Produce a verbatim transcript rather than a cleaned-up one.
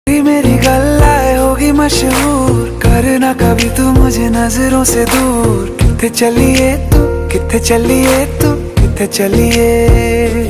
मेरी गल्लाए होगी मशहूर, करना कभी तू मुझे नजरों से दूर। किथे चलिए तू, किथे चलिए तू, किथे चलिए।